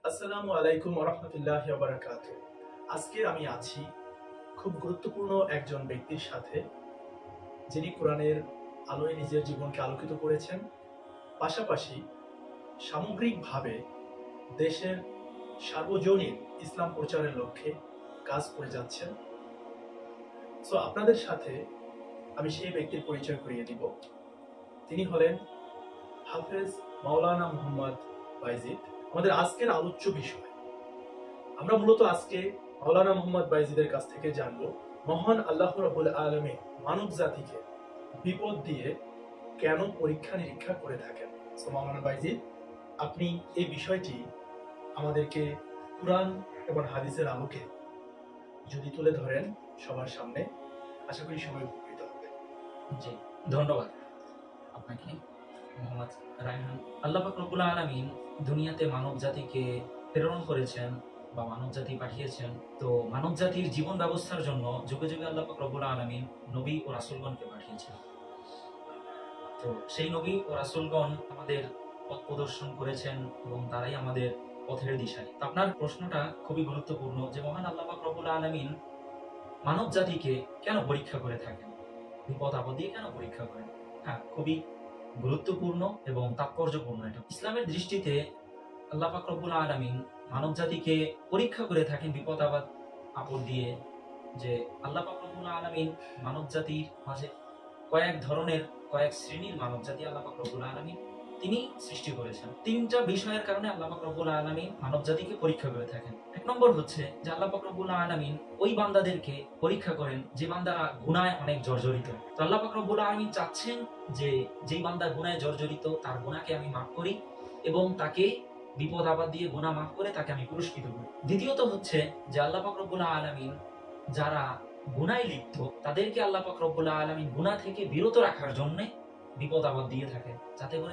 আসসালামু আলাইকুম ওয়া রাহমাতুল্লাহি ওয়া বারাকাতুহু। আজকে আমি আছি খুব গুরুত্বপূর্ণ একজন ব্যক্তির সাথে, যিনি কোরআনের আলোয় নিজের জীবনকে আলোকিত করেছেন, পাশাপাশি সামগ্রিকভাবে দেশের সার্বজনীন ইসলাম প্রচারের লক্ষ্যে কাজ করে যাচ্ছেন। সো আপনাদের সাথে আমি সেই ব্যক্তির পরিচয় করিয়ে দিব। তিনি হলেন হাফেজ মাওলানা মুহাম্মদ বাইজিদ। আমাদের আজকের আলোচ্য বিষয়, আমরা মূলত আজকে মাওলানা মুহাম্মদ বাইজিদের কাছ থেকে জানবো মহান আল্লাহ রাব্বুল আলামিন মানব জাতিকে বিপদ দিয়ে কেন পরীক্ষা নিরীক্ষা করে থাকেন। সো মাওলানা বাইজিদ, আপনি এই বিষয়টি আমাদেরকে কুরআন এবং হাদিসের আলোকে যদি তুলে ধরেন সবার সামনে, আশা করি সবাই উপকৃত হবে। জি, ধন্যবাদ আপনাকে মোহাম্মদ রায়হান। আল্লাহ পাক রব্বুল আলামিন দুনিয়াতে মানব জাতিকে প্রেরণ করেছেন বা মানব জাতি পাঠিয়েছেন। তো মানব জাতির জীবন ব্যবস্থার জন্য যুগে যুগে আল্লাহ পাক রব্বুল আলামিন নবী ও রাসূলগণকে পাঠিয়েছেন। তো সেই নবী ও রাসূলগণ আমাদের পথ প্রদর্শন করেছেন এবং তারাই আমাদের পথের দিশারি। তো আপনার প্রশ্নটা খুবই গুরুত্বপূর্ণ যে মহান আল্লাহ পাক রব্বুল আলামিন মানব জাতিকে কেন পরীক্ষা করে থাকেন, বিপদ আপদ দিয়ে কেন পরীক্ষা করেন। হ্যাঁ, খুবই গুরুত্বপূর্ণ এবং তাৎপর্যপূর্ণ এটা। ইসলামের দৃষ্টিতে আল্লাহ পাক রব্বুল আলামিন মানব জাতিকে পরীক্ষা করে থাকেন বিপদ আপদ দিয়ে, যে আল্লাহ পাক রব্বুল আলামিন মানব জাতির মাঝে কয়েক শ্রেণীর মানব জাতি আল্লাহ পাক রব্বুল আলামিন তিনি সৃষ্টি করেছেন। তিনটা বিষয়ের কারণে আল্লাহ পাক রব্বুল আলামিন মানব জাতিকে পরীক্ষা করে থাকেন। এক নম্বর হচ্ছে যে আল্লাহ পাক রব্বুল আলামিন ওই বান্দাদেরকে পরীক্ষা করেন যে বান্দারা গুনাহে অনেক জর্জরিত। তো আল্লাহ পাক রব্বুল আলামিন চাচ্ছেন যে যেই বান্দা গুনাহে জর্জরিত তার গুনাহকে আমি মাফ করি এবং তাকে বিপদ আপদ দিয়ে গুনাহ মাফ করে তাকে আমি পুরস্কৃত করি। দ্বিতীয়ত হচ্ছে যে আল্লাহ পাক রব্বুল আলামিন যারা গুনাহে লিপ্ত তাদেরকে আল্লাহ পাক রব্বুল আলামিন গুনাহ থেকে বিরত রাখার জন্য বিপদ আপদ দিয়ে থাকে, যাতে করে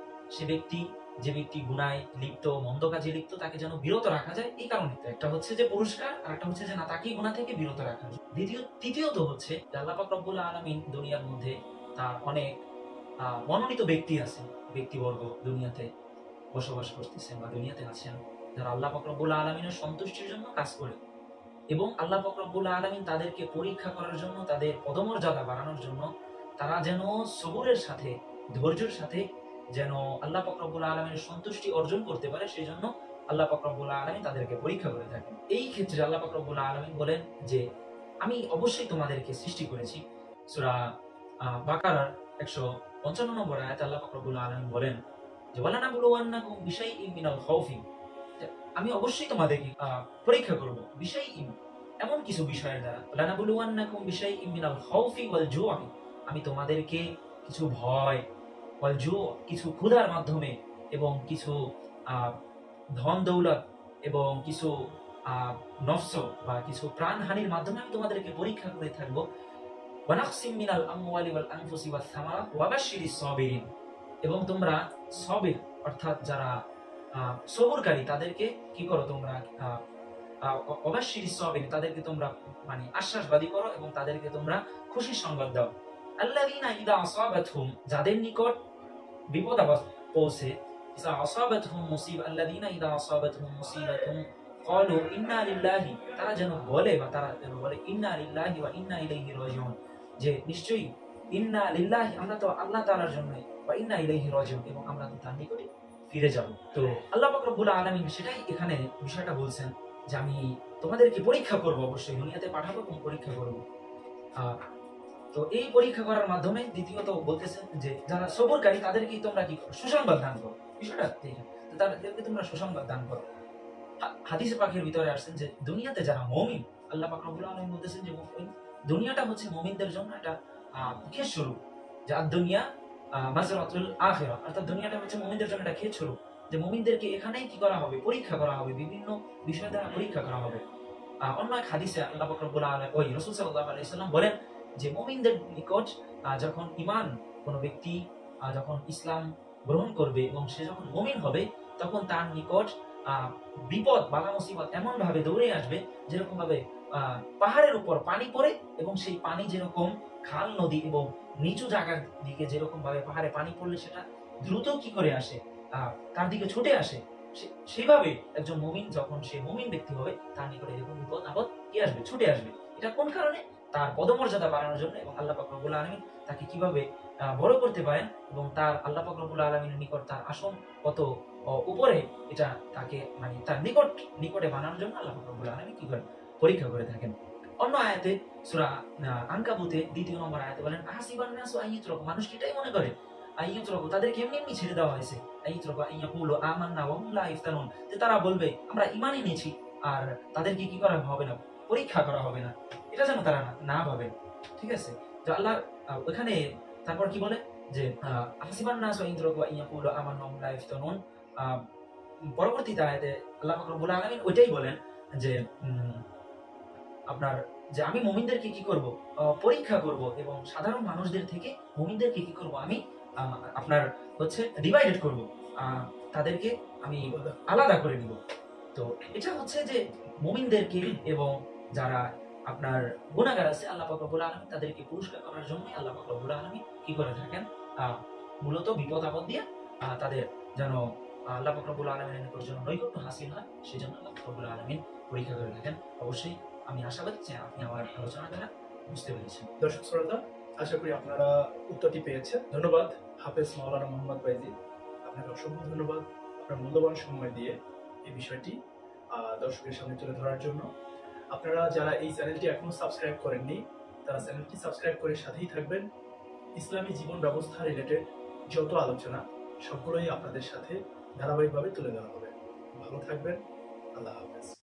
যে ব্যক্তি গুনাহে লিপ্ত, মন্দ কাজে লিপ্ত, তাকে যেন বিরত রাখা যায়। এই কারণে একটা হচ্ছে যে পুরস্কার, আর একটা হচ্ছে যে না, তাকে গুনাহ থেকে বিরত রাখা যায়। তৃতীয়ত হচ্ছে যে আল্লাহ পাক রব্বুল আলামিন দুনিয়ার মধ্যে তার অনেক মনোনীত ব্যক্তি আছেন, ব্যক্তিবর্গ দুনিয়াতে বসবাস করতেছেন বা দুনিয়াতে আছেন, যারা আল্লাহ পাক রব্বুল আলামিনের সন্তুষ্টির জন্য কাজ করে এবং আল্লাহ পাক রব্বুল আলামিন তাদেরকে পরীক্ষা করার জন্য, তাদের পদমর্যাদা বাড়ানোর জন্য, তারা যেন সবরের সাথে, ধৈর্যের সাথে যেন আল্লাহ পাক রব্বুল আলামিনের সন্তুষ্টি অর্জন করতে পারে, সেই জন্য আল্লাহ পাক রব্বুল আলামিন তাদেরকে পরীক্ষা করে থাকেন। এই ক্ষেত্রে আল্লাহ পাক রব্বুল আলামিন বলেন যে আমি অবশ্যই তোমাদেরকে সৃষ্টি করেছি। সূরা বাকারার 155 নম্বর আয়াতে আল্লাহ পাক রব্বুল আলামিন বলেন যে ওয়ালানাবলুওয়ান্নাকুম বিশাইইম মিনাল খাউফি, আমি অবশ্যই তোমাদেরকে পরীক্ষা করব বিশাইইম, এমন কিছু বিষয়ের দ্বারা। ওয়ালানাবলুওয়ান্নাকুম বিশাইইম মিনাল খাউফি ওয়াল জু'i, আমি তোমাদেরকে কিছু ভয়, ওয়াল জু' কিছু ক্ষুধার মাধ্যমে এবং কিছু ধন দৌলত এবং কিছু নফস বা কিছু প্রাণহানির মাধ্যমে আমি তোমাদেরকে পরীক্ষা করে থাকবো। ওয়া নাকসিম মিনাল আমওয়ালি ওয়াল আনফুসি ওয়াস সামারাত ওয়া বাশশিরিস সাবিরিন, এবং তোমরা সবির অর্থাৎ যারা সবরকারী তাদেরকে কি করো, তোমরা অবাশশিরিস সাবিরিন, তাদেরকে তোমরা মানে আশ্বাসবাদী করো এবং তাদেরকে তোমরা খুশির সংবাদ দাও। আল্লাযীনা ইযা আসাবাতহুম, যাদের নিকট বিপদ আপদ পৌঁছে, ইযা আসাবাতহুম মুসিবা, আল্লাযীনা ইযা আসাবাতহুম মুসিবাতুন ক্বালু ইন্না লিল্লাহি, তারা যেন বলে ইন্না লিল্লাহি ওয়া ইন্না ইলাইহি রাজিউন, যে নিশ্চয়ই ইন্না লিল্লাহি, আমরা তো আল্লাহ তাআলার জন্য, ওয়া ইন্না ইলাইহি রাজিউন, এবং আমরা তো তার নিকটে ফিরে যাব। তো আল্লাহ পাক রব্বুল আলামিন সেটাই এখানে বিষয়টা বলছেন যে আমি তোমাদেরকে পরীক্ষা করব, অবশ্যই দুনিয়াতে পাঠাবো এবং পরীক্ষা করব। তো এই পরীক্ষা করার মাধ্যমে দ্বিতীয়ত বলতেছেন যে যারা সবরকারী তাদেরকে তোমরা কি করো, সুসংবাদ দান করো। বিষয়টা তাদেরকে তোমরা সুসংবাদ দান করো। হাদিসে পাকের ভিতরে আসছেন যে দুনিয়াতে যারা মুমিন, আল্লাহ পাক রব্বুল আলামিন বলতেছেন যে দুনিয়াটা হচ্ছে মুমিনদের জন্য একটা ক্ষেত স্বরূপ, যে দুনিয়া মাজরাতুল আখিরাহ, অর্থাৎ দুনিয়াটা হচ্ছে মুমিনদের জন্য একটা ক্ষেত স্বরূপ, যে মুমিনদেরকে এখানেই কি করা হবে, পরীক্ষা করা হবে, বিভিন্ন বিষয় দ্বারা পরীক্ষা করা হবে। অন্য এক হাদিসে আল্লাহ পাক রব্বুল আলামিন রাসূল সাল্লাল্লাহু আলাইহি ওয়াসাল্লাম বলেন যে মুমিনদের নিকট যখন ঈমান, কোনো ব্যক্তি যখন ইসলাম গ্রহণ করবে এবং সে যখন মুমিন হবে, তখন তার নিকট বিপদ বালা মুসিবত এমন ভাবে দৌড়ে আসবে যেরকম ভাবে পাহাড়ের উপর পানি পড়ে এবং সেই পানি যেরকম খাল নদী এবং নিচু জায়গার দিকে যেরকম ভাবে পাহাড়ে পানি পড়লে সেটা দ্রুত কি করে আসে, তার দিকে ছুটে আসে, সেভাবে একজন মুমিন যখন সে মুমিন ব্যক্তি হবে তার নিকটে এরকম বিপদ আপদ কি আসবে, ছুটে আসবে। এটা কোন কারণে? তার পদমর্যাদা বাড়ানোর জন্য, এবং আল্লাহ পাক রব্বুল আলামিন তাকে কিভাবে বড় করতে পারেন এবং তার আল্লাহ পাক রব্বুল আলামিনের নিকট তার আসন কত উপরে, এটা তাকে মানে তার নিকটে বানানোর জন্য আল্লাহ পাক রব্বুল আলামিন কি করেন, পরীক্ষা করে থাকেন। অন্য আয়াতে সূরা আনকাবুতে ২ নম্বর আয়াতে বলেন, আহাসিবান নাসু আইয়ুতরাকু, মানুষ কি এটাই মনে করে আইয়ুতরাকু, তাদেরকে এমনি এমনি ছেড়ে দেওয়া হয়েছে, আইয়ুতরাকু আইয়াকুলু আমান্না ওয়া হুম লা ইফতানুন, যে তারা বলবে আমরা ঈমান এনেছি আর তাদেরকে কি করা হবে না, পরীক্ষা করা হবে না, এটা যেন তারা না ভাবে। ঠিক আছে? তো আল্লাহ ওখানে তারপর কি বলে যে আহাসিবান নাসু আইয়ুতরাকু আইয়াকুলু আমান্না ওয়া হুম লা ইফতানুন, পরবর্তীতে আয়াতে আল্লাহ পাক রব্বুল আলামিন ওইটাই বলেন যে আপনার যে আমি মুমিনদেরকে কি করব, পরীক্ষা করব, এবং সাধারণ মানুষদের থেকে মুমিনদেরকে কি করব, আমি আপনার হচ্ছে ডিভাইডেড করব, তাদেরকে আমি আলাদা করে দিব। তো এটা হচ্ছে যে মুমিনদেরকে এবং যারা আপনার গুনাহগার আছে আল্লাহ পাক রব্বুল আলামিন তাদেরকে পুরস্কার করার জন্য আল্লাহ পাক রব্বুল আলামিন কি করে থাকেন, মূলত বিপদ আপদ দিয়ে তাদের যেন আল্লাহ পাক রব্বুল আলামিনের নিকট যেন নৈকট্য হাসিল হয়, সেজন্য আল্লাহ পাক রব্বুল আলামিন পরীক্ষা করে থাকেন। অবশ্যই আমি আশাবাদী যে আপনি আমার আলোচনা দ্বারা বুঝতে পেরেছেন। দর্শক শ্রোতা, আশা করি আপনারা উত্তরটি পেয়েছেন। ধন্যবাদ হাফেজ মাওলানা মোহাম্মদ বাইজি, আপনাকে অসংখ্য ধন্যবাদ আপনার মূল্যবান সময় দিয়ে এই বিষয়টি দর্শকের সামনে তুলে ধরার জন্য। আপনারা যারা এই চ্যানেলটি এখনো সাবস্ক্রাইব করেননি তারা চ্যানেলটি সাবস্ক্রাইব করে সাথেই থাকবেন। ইসলামী জীবন ব্যবস্থা রিলেটেড যত আলোচনা সবগুলোই আপনাদের সাথে ধারাবাহিকভাবে তুলে ধরা হবে। ভালো থাকবেন। আল্লাহ হাফেজ।